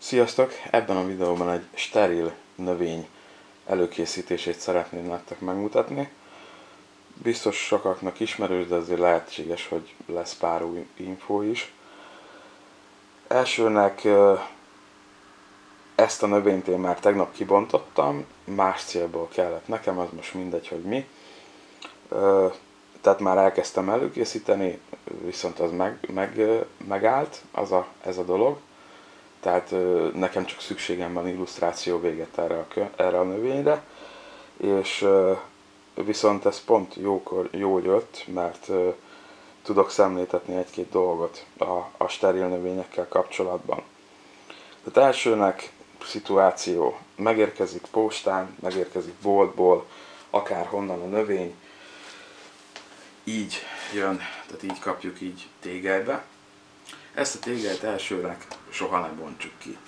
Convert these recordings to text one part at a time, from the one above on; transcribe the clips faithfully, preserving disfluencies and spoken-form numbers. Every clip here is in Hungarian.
Sziasztok! Ebben a videóban egy steril növény előkészítését szeretném nektek megmutatni. Biztos sokaknak ismerős, de azért lehetséges, hogy lesz pár új infó is. Elsőnek ezt a növényt én már tegnap kibontottam, más célból kellett nekem, az most mindegy, hogy mi. Tehát már elkezdtem előkészíteni, viszont az meg, meg, megállt az a, ez a dolog. Tehát nekem csak szükségem van illusztráció véget erre a, erre a növényre, és viszont ez pont jókor, jól jött, mert tudok szemléltetni egy-két dolgot a, a steril növényekkel kapcsolatban. Tehát elsőnek szituáció, megérkezik postán, megérkezik boltból, akárhonnan a növény, így jön, tehát így kapjuk így tégelybe. Ezt a tégelyt elsőnek soha ne bontsuk ki.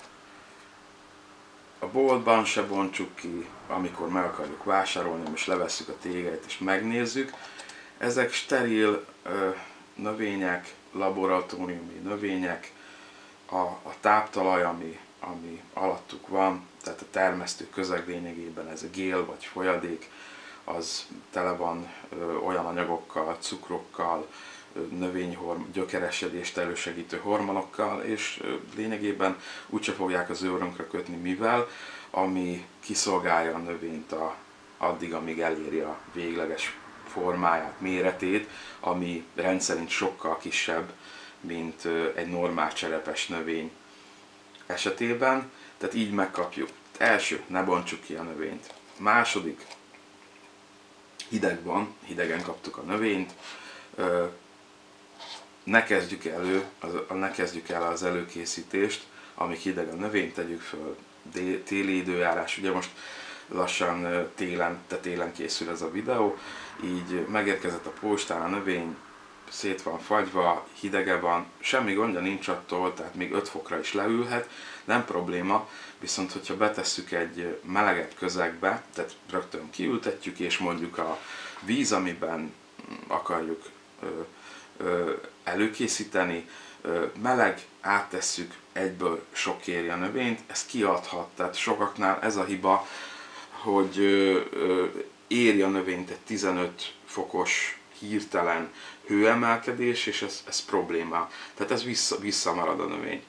A boltban se bontsuk ki, amikor meg akarjuk vásárolni, és levesszük a tégelyt és megnézzük. Ezek steril ö, növények, laboratóriumi növények, a, a táptalaj, ami, ami alattuk van, tehát a termesztő közeg lényegében ez a gél vagy folyadék, az tele van ö, olyan anyagokkal, cukrokkal, növényhorm, gyökeresedést elősegítő hormonokkal, és lényegében úgyse fogják az őrünkre kötni, mivel ami kiszolgálja a növényt a, addig, amíg eléri a végleges formáját, méretét, ami rendszerint sokkal kisebb, mint egy normál cserepes növény esetében, tehát így megkapjuk. Első, ne bontsuk ki a növényt. Második, hideg van, hidegen kaptuk a növényt, ne kezdjük, elő, az, ne kezdjük el az előkészítést, amíg hideg a növény, tegyük föl téli időjárás, ugye most lassan télen, te télen készül ez a videó, így megérkezett a postán a növény, szét van fagyva, hidege van, semmi gondja nincs attól, tehát még öt fokra is leülhet, nem probléma, viszont hogyha betesszük egy melegebb közegbe, tehát rögtön kiültetjük, és mondjuk a víz, amiben akarjuk előkészíteni, meleg, áttesszük, egyből sokkéri a növényt, ez kiadhat, tehát sokaknál ez a hiba, hogy éri a növényt egy tizenöt fokos hirtelen hőemelkedés, és ez, ez probléma, tehát ez vissza, visszamarad a növény.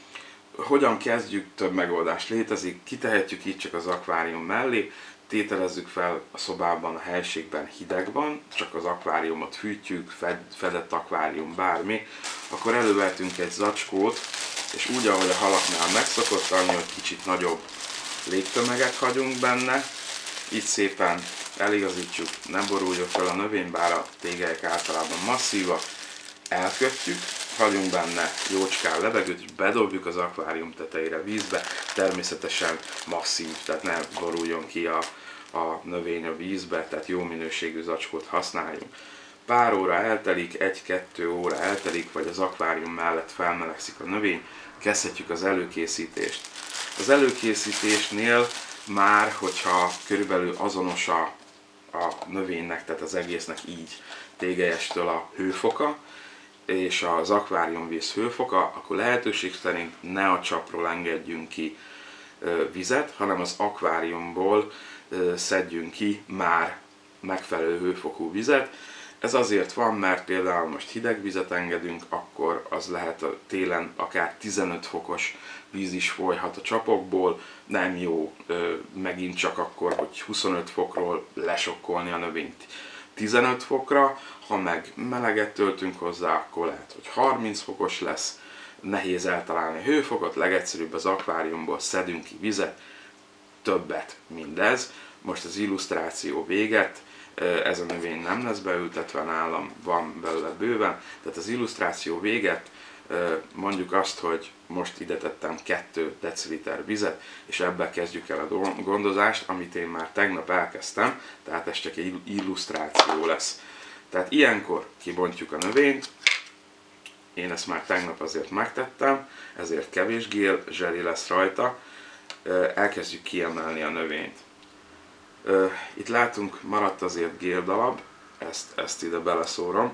Hogyan kezdjük? Több megoldás létezik, kitehetjük így csak az akvárium mellé, tételezzük fel a szobában, a helységben hideg van, csak az akváriumot fűtjük, fed, fedett akvárium, bármi, akkor elővehetünk egy zacskót, és úgy, ahogy a halaknál megszokott, annyi, hogy kicsit nagyobb légtömeget hagyunk benne, így szépen eligazítjuk, nem boruljon fel a növény, bár a tégelyek általában masszívak, elkötjük, hagyunk benne jócskán levegőt, és bedobjuk az akvárium tetejére vízbe, természetesen masszív, tehát ne boruljon ki a, a növény a vízbe, tehát jó minőségű zacskót használjunk. Pár óra eltelik, egy-kettő óra eltelik, vagy az akvárium mellett felmelegszik a növény, kezdhetjük az előkészítést. Az előkészítésnél már, hogyha körülbelül azonos a, a növénynek, tehát az egésznek így tégelyestől a hőfoka, és az akváriumvíz hőfoka, akkor lehetőség szerint ne a csapról engedjünk ki vizet, hanem az akváriumból szedjünk ki már megfelelő hőfokú vizet. Ez azért van, mert például most hideg vizet engedünk, akkor az lehet a télen akár tizenöt fokos víz is folyhat a csapokból, nem jó megint csak akkor, hogy huszonöt fokról lesokkolni a növényt tizenöt fokra, ha meg meleget töltünk hozzá, akkor lehet, hogy harminc fokos lesz, nehéz eltalálni a hőfokot, legegyszerűbb az akváriumból szedünk ki vizet, többet mindez. Most az illusztráció véget, ez a növény nem lesz beültetve nálam, van belőle bőven, tehát az illusztráció véget mondjuk azt, hogy most ide tettem két deciliter vizet, és ebbe kezdjük el a gondozást, amit én már tegnap elkezdtem, tehát ez csak egy illusztráció lesz. Tehát ilyenkor kibontjuk a növényt, én ezt már tegnap azért megtettem, ezért kevés gél zseli lesz rajta, elkezdjük kiemelni a növényt. Itt látunk, maradt azért géldalab, ezt, ezt ide beleszórom.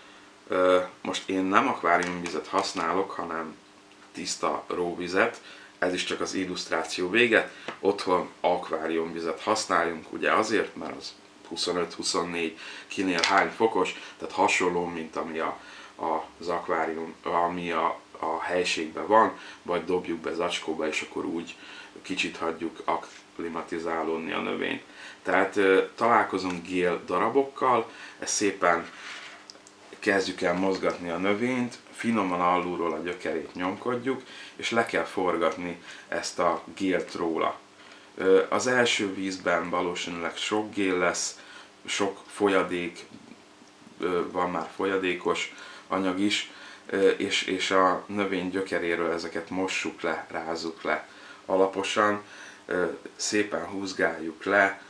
Most én nem akváriumvizet használok, hanem tiszta róvizet, ez is csak az illusztráció vége, otthon akváriumvizet használjunk, ugye azért, mert az huszonöt-huszonnégy kinél hány fokos, tehát hasonló, mint ami a, a, az akvárium, ami a, a helységben van, vagy dobjuk be zacskóba, és akkor úgy kicsit hagyjuk akklimatizálódni a növényt. Tehát ö, találkozunk gél darabokkal, ezt szépen kezdjük el mozgatni a növényt, finoman alulról a gyökerét nyomkodjuk, és le kell forgatni ezt a gélt róla. Az első vízben valószínűleg sok gél lesz, sok folyadék, van már folyadékos anyag is, és, és a növény gyökeréről ezeket mossuk le, rázzuk le alaposan, szépen húzgáljuk le,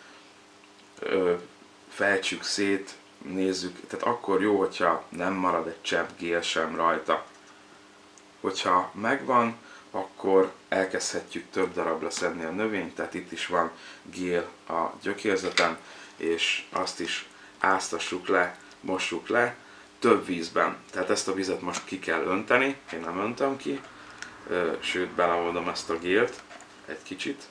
fejtsük szét, nézzük, tehát akkor jó, hogyha nem marad egy csepp gél sem rajta. Hogyha megvan, akkor elkezdhetjük több darabra szedni a növényt, tehát itt is van gél a gyökérzeten, és azt is áztassuk le, mossuk le, több vízben. Tehát ezt a vizet most ki kell önteni, én nem öntöm ki, sőt beleoldom ezt a gélt egy kicsit,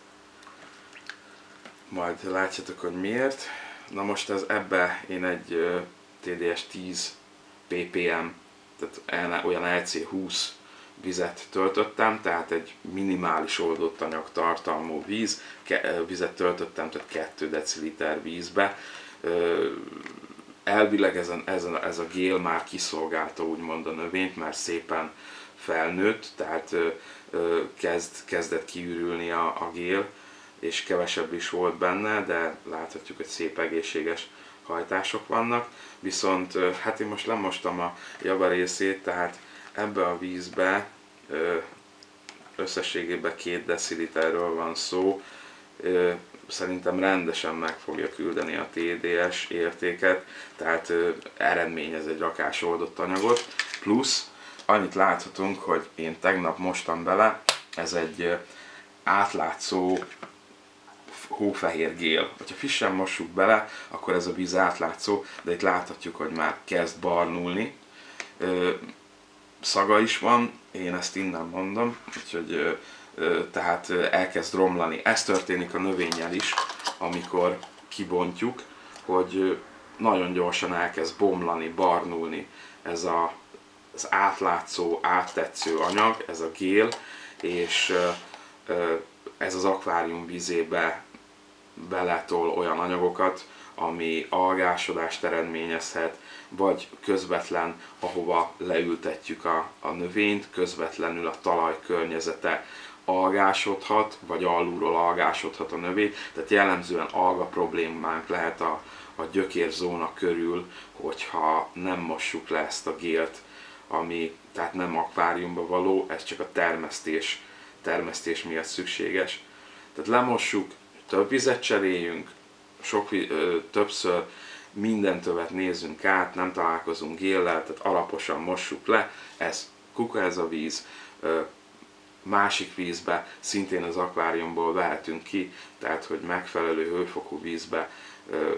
majd látjátok, hogy miért. Na most ez ebbe én egy té dé es tíz pé pé em, tehát olyan el cé húsz vizet töltöttem, tehát egy minimális oldott anyag tartalmú víz, vizet töltöttem, tehát kettő deciliter vízbe. Elvileg ez a, ez, a, ez a gél már kiszolgálta úgymond a növényt, már szépen felnőtt, tehát kezd, kezdett kiürülni a, a gél, és kevesebb is volt benne, de láthatjuk, hogy szép egészséges hajtások vannak. Viszont hát én most lemostam a java részét, tehát ebbe a vízbe összességében két deciliterről van szó, szerintem rendesen meg fogja küldeni a té dé es értéket, tehát eredményez egy rakás oldott anyagot, plusz annyit láthatunk, hogy én tegnap mostam bele, ez egy átlátszó hófehér gél. Ha frissen mossuk bele, akkor ez a víz átlátszó, de itt láthatjuk, hogy már kezd barnulni. Szaga is van, én ezt innen mondom, úgyhogy tehát elkezd romlani. Ez történik a növényel is, amikor kibontjuk, hogy nagyon gyorsan elkezd bomlani, barnulni ez a, az átlátszó, áttetsző anyag, ez a gél, és ez az akvárium vízébe beletol olyan anyagokat, ami algásodást eredményezhet, vagy közvetlen, ahova leültetjük a, a növényt, közvetlenül a talaj környezete algásodhat, vagy alulról algásodhat a növény, tehát jellemzően alga problémánk lehet a, a gyökérzóna körül, hogyha nem mossuk le ezt a gélt, ami tehát nem akváriumba való, ez csak a termesztés, termesztés miatt szükséges. Tehát lemossuk, több vizet cseréljünk, sok, ö, többször, minden tövet nézzünk át, nem találkozunk géllel, tehát alaposan mossuk le, ez kuka ez a víz, ö, másik vízbe, szintén az akváriumból vehetünk ki, tehát hogy megfelelő hőfokú vízbe ö,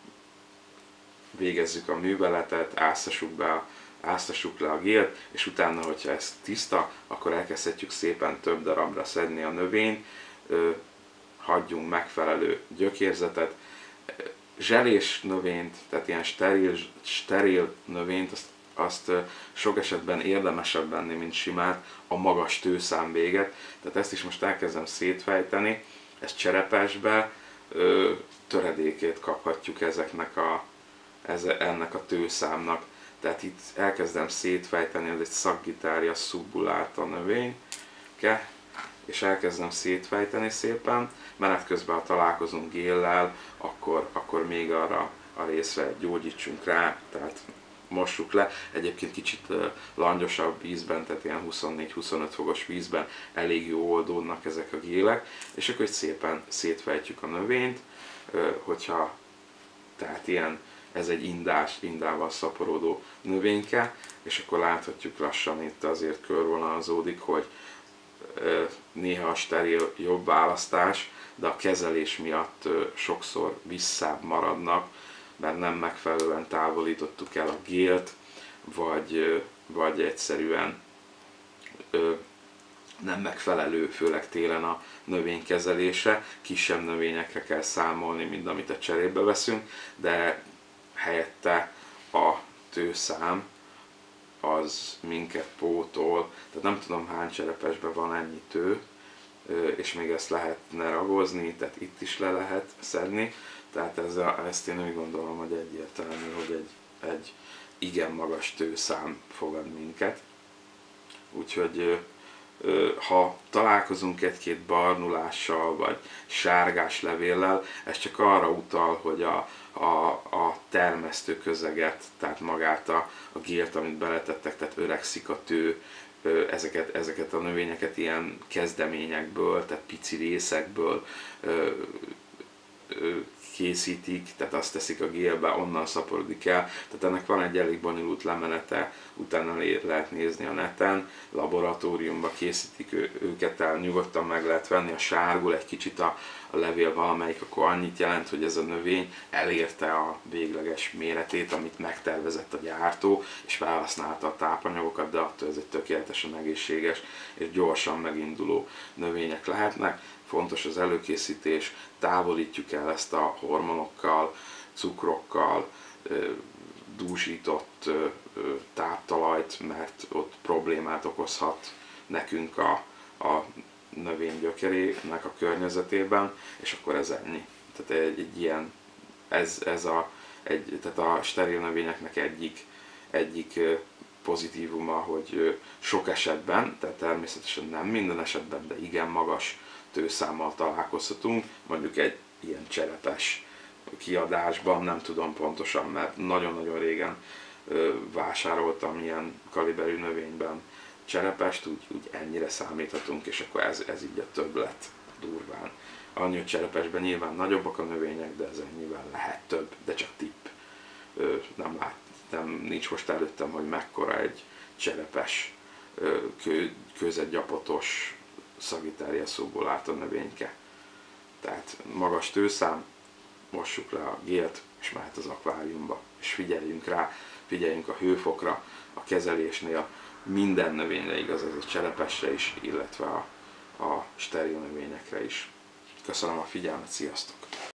végezzük a műveletet, áztassuk, be, áztassuk le a gélt, és utána, hogyha ez tiszta, akkor elkezdhetjük szépen több darabra szedni a növényt, ö, hagyjunk megfelelő gyökérzetet, zselés növényt, tehát ilyen steril, steril növényt, azt, azt sok esetben érdemesebb venni, mint simát, a magas tőszám véget. Tehát ezt is most elkezdem szétfejteni, ezt cserepesbe, töredékét kaphatjuk ezeknek a, ennek a tőszámnak. Tehát itt elkezdem szétfejteni, ez egy Sagittaria subulata növényke, és elkezdem szétfejteni szépen, menet közben, ha találkozunk géllel, akkor, akkor még arra a részre gyógyítsunk rá, tehát mossuk le. Egyébként kicsit langyosabb vízben, tehát ilyen huszonnégy-huszonöt fokos vízben elég jó oldódnak ezek a gélek, és akkor szépen szétfejtjük a növényt, hogyha tehát ilyen, ez egy indás, indával szaporodó növényke, és akkor láthatjuk lassan itt azért körvonalazódik, hogy néha a steril jobb választás, de a kezelés miatt sokszor visszább maradnak, mert nem megfelelően távolítottuk el a gélt, vagy, vagy egyszerűen nem megfelelő, főleg télen a növénykezelése. Kisebb növényekre kell számolni, mint amit a cserébe veszünk, de helyette a tőszám az minket pótol, tehát nem tudom hány cserepesben van ennyi tő, és még ezt lehetne ragozni, tehát itt is le lehet szedni, tehát ez a, ezt én úgy gondolom, hogy egyértelmű, hogy egy, egy igen magas tőszám fogad minket. Úgyhogy ha találkozunk egy-két barnulással vagy sárgás levéllel, ez csak arra utal, hogy a, a, a termesztő közeget, tehát magát a, a gért, amit beletettek, tehát öregszik a tő, ezeket, ezeket a növényeket ilyen kezdeményekből, tehát pici részekből készítik, tehát azt teszik a gélbe, onnan szaporodik el. Tehát ennek van egy elég bonyolult lemenete, utána lehet nézni a neten, laboratóriumban készítik őket el, nyugodtan meg lehet venni, a sárgul egy kicsit a, a levél valamelyik, akkor annyit jelent, hogy ez a növény elérte a végleges méretét, amit megtervezett a gyártó, és felhasználta a tápanyagokat, de attól ez egy tökéletesen egészséges és gyorsan meginduló növények lehetnek. Fontos az előkészítés, távolítjuk el ezt a hormonokkal, cukrokkal, dúsított táptalajt, mert ott problémát okozhat nekünk a, a növény gyökerének a környezetében, és akkor ez ennyi. Tehát egy, egy ilyen, ez, ez a, egy, tehát a steril növényeknek egyik, egyik pozitívuma, hogy sok esetben, tehát természetesen nem minden esetben, de igen magas tőszámmal találkozhatunk, mondjuk egy ilyen cserepes kiadásban, nem tudom pontosan, mert nagyon-nagyon régen vásároltam ilyen kaliberű növényben cserepest, úgy, úgy ennyire számíthatunk, és akkor ez, ez így a többlet durván. Annyi, hogy cserepesben nyilván nagyobbak a növények, de ez ennyivel lehet több, de csak tipp. Nem lát, nem, nincs most előttem, hogy mekkora egy cserepes, kő, kőzetgyapotos Sagittaria szóból állt a növényke. Tehát magas tőszám, mossuk le a gélt, és mehet az akváriumba. És figyeljünk rá, figyeljünk a hőfokra, a kezelésnél, minden növényre igaz, ez a cserepesre is, illetve a, a steril növényekre is. Köszönöm a figyelmet, sziasztok!